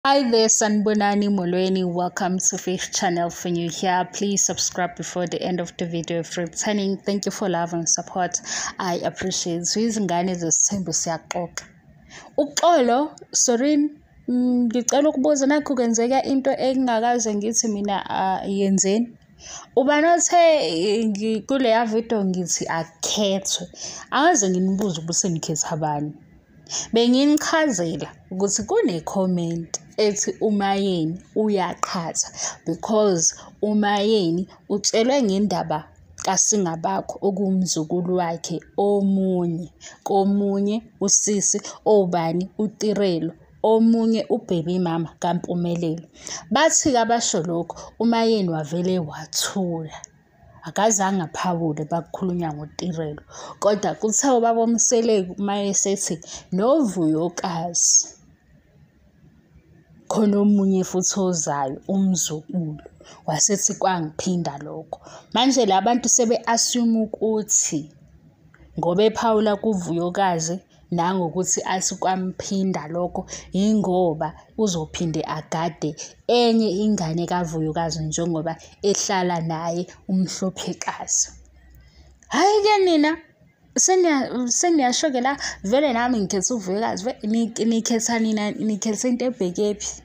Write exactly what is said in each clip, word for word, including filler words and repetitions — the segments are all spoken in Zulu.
Hi there, Sanbonani Molweni. Welcome to Faith Channel. For you here, please subscribe before the end of the video. For returning, thank you for love and support. I appreciate. Izingane Zesthembu S two. Uxolo, sorry, ngicela ukubuza nakho kwenzeka into engingakaze ngithi mina yenzeni. Ubanothe kule video ngithi akukhethwe. Angaze nginibuze ubuse nikhetha abani. Benginichazela ukuthi kune comment ethi uMayeni uyaqhatha because uMayeni utshelwe ngendaba kasingabakho okumzukulu wakhe omunye komunye usisi obani uTirelo omunye ubaby mama kaMpumelelo. Bathi abasho lokho uMayeni wavele wathula. Akazange aphawule bakukhulunywa ngoTirelo kodwa kuthe ubaba uMseleki mayesethi noVuyokazi khona omunye futhi ozayo umzukulu wasethi kwangiphinda lokho. Manje labantu sebe assume ukuthi ngoba ephawula kuVuyokazi nangokuthi athi kwamphinda lokho ingoba uzophinde agade enye ingane kaVuyokazi njengoba ehlala naye umhlophekazi. Hayi ke nina seniya seniyashoke la vele nami ngikhetha uVuyokazi nikhetha nina nikhetha into ebhekephi.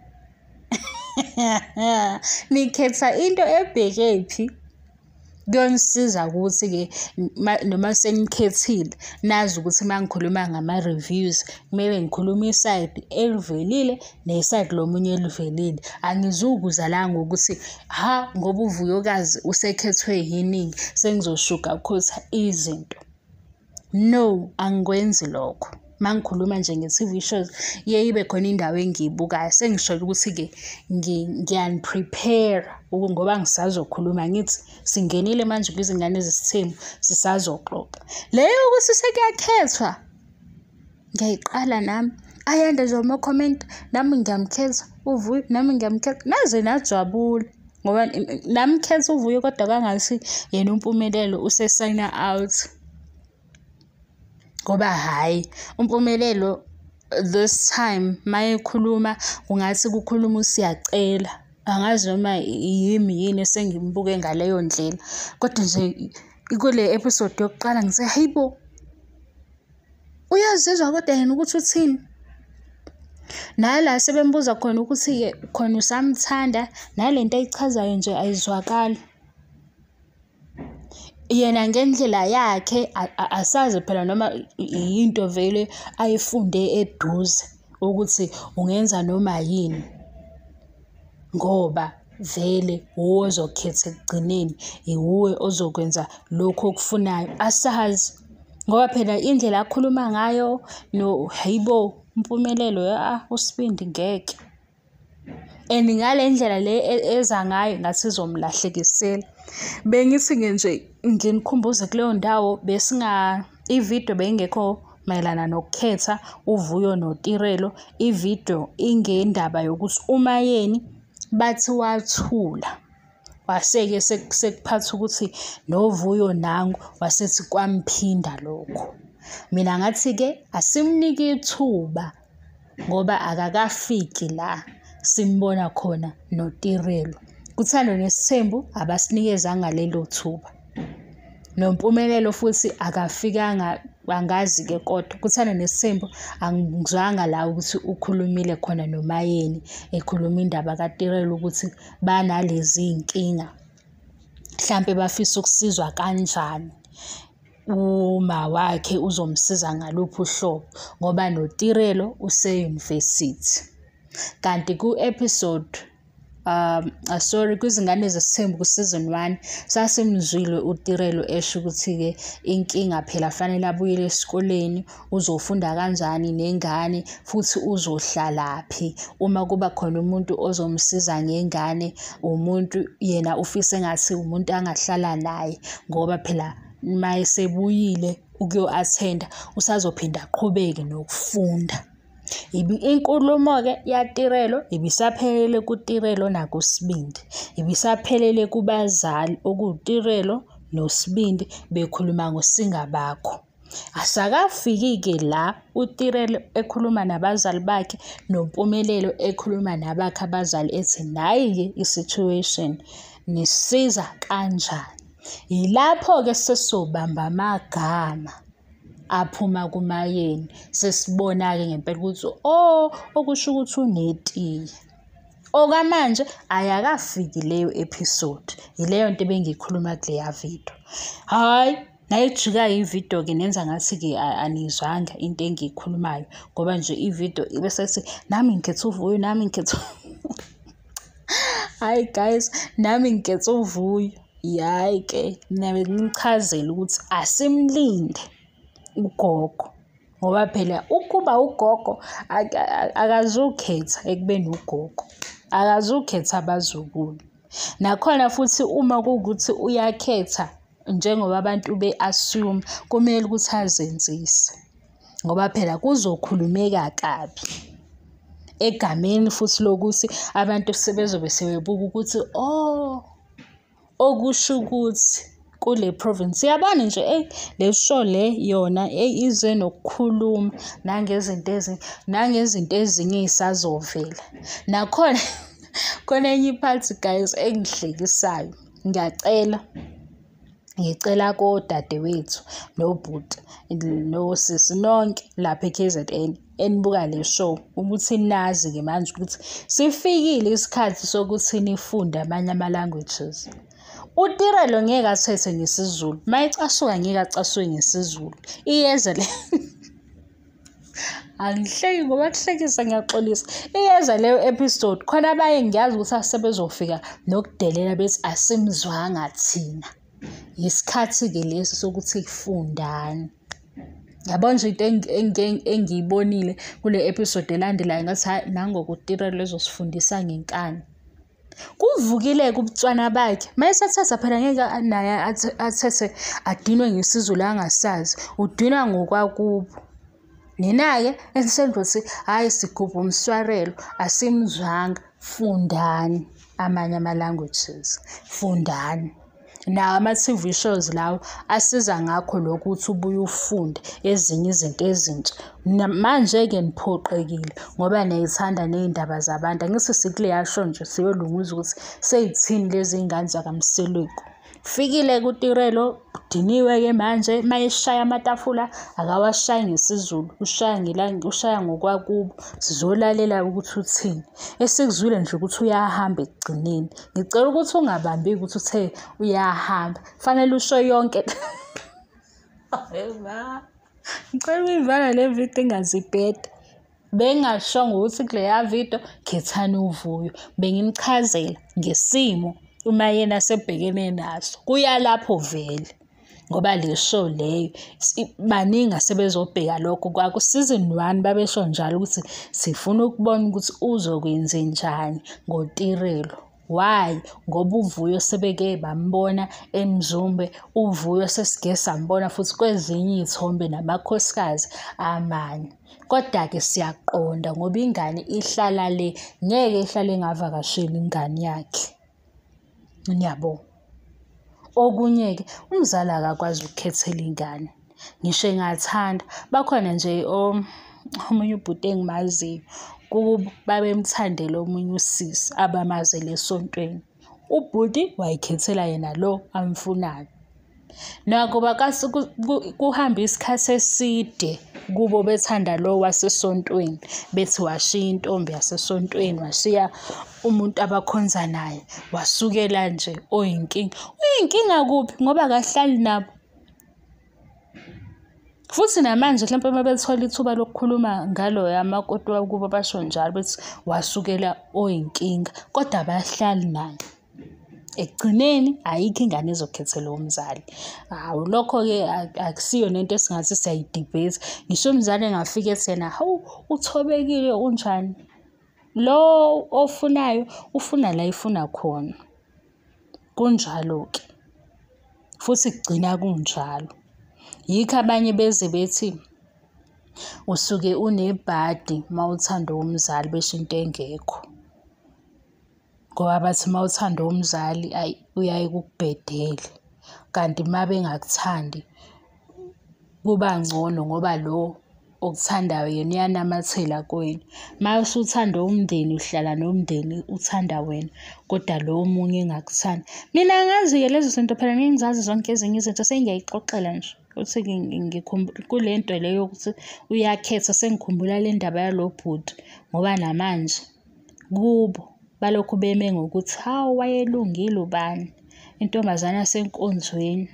Nikhetha into ebhekephi. Kuyonisiza ukuthi ke noma senikhethile nazi ukuthi mangikhuluma ngama reviews kumele ngikhuluma iside elivelile neside lomunye elivelile. Angizukuza la ngokuthi ha ngoba uVuyokazi usekhethwe yiningi sengizoshuka khotha izinto. No, angikwenzi lokho. Mangikhuluma nje nge-T V shows yeyibe khona indawo engiyibukayo sengisho ukuthi ke ngiyani prepare ngoba ngisazokhuluma ngithi singenile manje kwizingane zesithembu sisazoxoxa. Leyo ukuthi sekuyakhethwa ngiyayiqala nami ayanda nje ama comment nami ngiyamkhetha uVuyo nami ngiyamkhetha naze najabula ngoba nami khetha uVuyo kodwa kangathi yena uMpumelelo use sign out. Ngoba hayi uMpumelelo this time mayekhuluma kungathi kukhuluma usiyacela. Angazi noma yimi yini sengimbuke ngaleyo ndlela kodwa nje kule episode yokuqala ngise hayibo uyazizwa kodwa yena ukuthi uthini. Nala sebembuza khona ukuthi ke khona usamthanda nalento ayichazayo nje ayizwakali. Yena ngendlela yakhe asazi phela noma into vele ayifunde eduze ukuthi ungenza noma yini ngoba vele ozokhetha ekugcineni iwuwe ozokwenza lokho okufunayo asazi ngoba phela indlela akhuluma ngayo no hayibo Mpumelelo ah uSbindi ngeke and ngale ndlela le eza ngayo ngathi izomlahlekisela. Bengithi nje nginikhumbuze kuleyo ndawo besinga ivideo bengekho mayelana nokukhetha uVuyo noTirelo. Ivideo ingendaba yokuthi uMayeni bathi wathula waseke sekuphatha ukuthi noVuyo nangu wasethi kwamphinda lokho. Mina ngathi ke asimnike ithuba ngoba akakafiki la simbona khona noTirelo. Kuthando nesithembu abasinikezanga lelo thuba. NoMpumelelo futhi akafikanga angazi ke kodwa kuthando nesithembu angizwanga la ukuthi ukhulumile khona noMayeni ekhuluma indaba kaTirelo ukuthi banalezi inkinga. Mhlambe bafisa ukusizwa kanjani. Uma wakhe uzomsiza ngaluphi uhlobo ngoba noTirelo use university. Kanti ku episode um sorry kwizingane zesithembu ku season one sasimzwile uTirelo esho ukuthi ke inkinga phela fanele abuyele esikoleni uzofunda kanjani nengane futhi uzohlalaphi uma kuba khona umuntu ozomsiza ngengane umuntu yena ufise ngathi umuntu angahlala naye ngoba phela mayesebuyile ukuyo attenda usazophinda aqhubeke nokufunda. Ibi inkulumo ke yaTirelo ibisaphelele kuTirelo nakuSbindi. Ibisaphelele kubazali okuTirelo noSbindi bekhuluma ngosingabakho. Asakafiki-ke la uTirelo ekhuluma nabazali bakhe noMpumelelo ekhuluma nabakhe abazali ethi nayi-ke i-situation nisiza kanjani. Yilapho-ke sesobamba amagama aphuma kuMayeni. Sesibona-ke ngempela ukuthi oh okusho ukuthi unetiye. Okwamanje ayakafiki leyo episode. Yileyo nto ebengiyikhuluma kuleya video. Hayi, nayijika ividiyo-ke nenza ngathi-ke anizwanga into engiyikhulumayo ngoba nje ividiyo bese sithi nami ngikhetha uVuyo, nami ngikhetha hayi guys, nami ngikhetha uVuyo. Hayi-ke nabe ngimchazele ukuthi asimlinde ugogo ngoba phela ukuba ugogo akazukhetha ekubeni ugogo, akazukhetha abazukulu. Nakhona futhi uma kuwukuthi uyakhetha njengoba abantu be-assume, kumele ukuthi azenzise ngoba phela kuzokhulumeka kabi egameni futhi lokuthi abantu sebezobe sebebuka ukuthi oh okusho ukuthi kule province. Yabona nje eh le show le yona ize nokukhuluma nangezinto ezinye nangezinto ezinye ezisazovela. Nakhona khona enye iphathi guys engihlekisayo. Ngiyacela ngicela kodadewethu nobhuti nosisi nonke lapha eK Z N enibuka le show ukuthi nazi-ke manje ukuthi sifikile isikhathi sokuthi nifunde amanye ama-languages. uTirelo ngeke athethe ngesiZulu, mayicasuka ngeke acasuke ngesiZulu. Iyeza le angihleki ngoba kuhlekisa ngiyaxolisa. Iyeza leyo episode khona abaye ngiyazi ukuthi asebezofika nokudelela bethi asimzwanga thina. Yisikhathi-ke lesi sokuthi kufundani. Yabona nje into engiyibonile kule episode elandelayo ngathi hayi nangoku uTirelo ezosifundisa ngenkani. Kuvukile-ke ubutswana bakhe mayesathatha phela ngeke naye athethe adinwe ngesiZulu angasazi, udinwa ngokwakubo. Nina-ke enisendothi hayi sigubha umswarelo asimzwanga. Fundani amanye ama-languages, fundani. Nawo ama-T V shows lawo asiza ngakho lokho ukuthi ubuye ufunde ezinye izinto ezintsha. Manje-ke niphoqekile ngoba niyayithanda ney'ndaba zabantu. Angithi sikuleya show nje siyolunguza ukuthi seyithini lezi ngane zakamselweni. Fikile kuTirelo udiniwe-ke manje mayeshaya amatafula akawashayi ngesiZulu, ushaya ngelangi, ushaya ngokwakubo. Sizolalela ukuthi uthini. Esikuzwile nje ukuthi uyahamba ekugcineni. Ngicela ukuthi ungabambi ukuthi uthe uyahamba. Fanele usho yonke. Ema. Ngicela uyivala le video ingazibheda. Bengashongo ukuthi kuleya video khethani uVuyo. Bengimchazela ngesimo uMayeni asebhekene naso. Kuya lapho vele ngoba le show leyo baningi asebezobheka lokho. Kwaku season one babesho njalo ukuthi sifuna ukubona ukuthi uzokwenze njani ngoTirelo. Why? Ngoba uVuyo sebeke bambona eMzumbe, uVuyo sesike sambona futhi kwezinye izithombe namakhosikazi amanye. Kodwa-ke siyaqonda ngoba ingane ihlala le ngeke ihlale ngavakashela ingane yakhe. Ngiyabonga. Okunye-ke umzali akakwazi ukukhethela ingane. Ngisho engathanda bakhona nje omunye ubhuti engimaziyo kubo babemthandela omunye usisi abamazele esontweni. Ubhuti wayikhethela yena lo amfunayo. Nakuba kuhamba isikhathi eside kubo bethanda lo wasesontweni bethi washiya intombi yasesontweni washiya umuntu abakhonza naye wasukela nje oyinkinga. Uyinkinga kuphi ngoba akahlali nabo. Futhi namanje mhlawumbe mabethola ithuba lokukhuluma ngalo yamakoti wakubo basho njalo bethi wasukela oyinkinga kodwa abahlali naye. Ekugcineni ayikho ingane ezokhethela umzali. Hawu lokho-ke akusiyo nento esingathi siyayidebate. Ngisho umzali engafika ethi yena hawu uthobekile unjani. Lo ofunayo ufuna la ifuna khona. Kunjalo-ke. Futhi kugcina kunjalo. Yikho abanye beze bethi usuke unebhadi mawuthanda umzali besho into engekho. Ngoba bathi mawuthanda umzali ayi uyaye ukubhedele. Kanti mabe ngakuthandi kuba ngcono ngoba lo okuthandayo yena uyanamathela kuwena. Uma usuthanda umndeni uhlala nomndeni uthanda wena, kodwa lo omunye engakuthandi. Mina ngazi-ke lezo zinto phela ngizazi zonke ezinye izinto sengiyayixoxela nje. Ukuthi kule nto le yokuthi uyakhetha sengikhumbula le ndaba yalo bhuti ngoba namanje kubo balokhu beme ngokuthi hawu wayelungile ubani intombazana yasenkonzweni.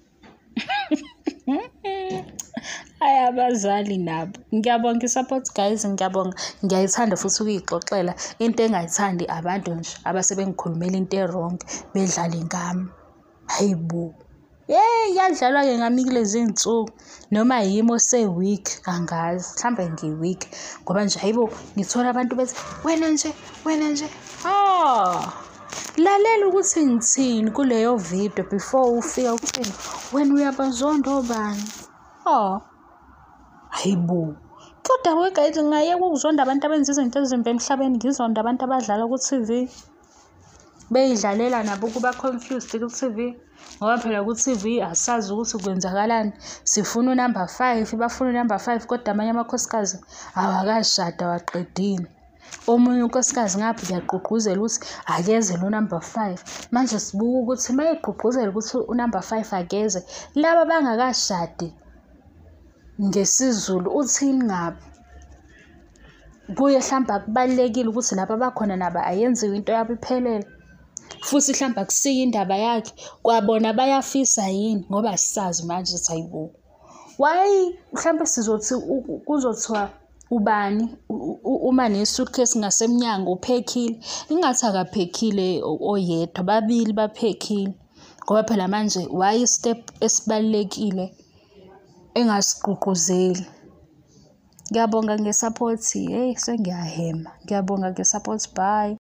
Hayi abazali nabo. Ngiyabonga i-support guys, ngiyabonga. Ngiyayithanda futhi ukuyixoxela. Into engayithandi abantu nje abasebengikhulumela into e-wrong bedlale ngami. Hayibo. Hey, yadlalwa-ke ngami kulezi iy'nsuku noma yimi ose-weak angazi. Mhlambe ngi-weak ngoba nje hayibo ngithola abantu bethi wena nje wena nje. Ah, lalela ukuthi ngithini kuleyo video before ufika ukuthini wena uyabazonda obani. Oh, hayibo. Kodwa we guys ngingayeka ukuzonda abantu abenza izinto ezimbi emhlabeni, ngizonda abantu abadlala ku-T V beyidlalela nabo kuba confused ku-T V ngoba phela ku-T V asazi ukuthi kwenzakalani. Sifuna unumber five, bafuna unumber five kodwa amanye amakhosikazi awakashada waqedile. Omunye unkosikazi ngapha uyaqhuqhuzela ukuthi akeze lo number five. Manje sibuka ukuthi mayegqugquzela ukuthi unumber five akeze, laba bangakashadi ngesizulu uthini ngabo? Kuye mhlawumbe akubalekile ukuthi laba bakhona naba ayenziwe into yabo iphelele. Futhi mhlawumbe akusika indaba yakhe kwabona bayafisa yini ngoba asisazi manje ukuthi hayibo. Why mhlawumbe sizothi kuzothiwa ubani uma nesuitcase ngasemnyango uphekhile, ingathi akaphekile oyedwa, babili baphekile ngoba phela manje why step esibalekile engasigqugquzeli. Ngiyabonga ngesupport. Hey sengiyahema. Ngiyabonga ngesupport. Bye.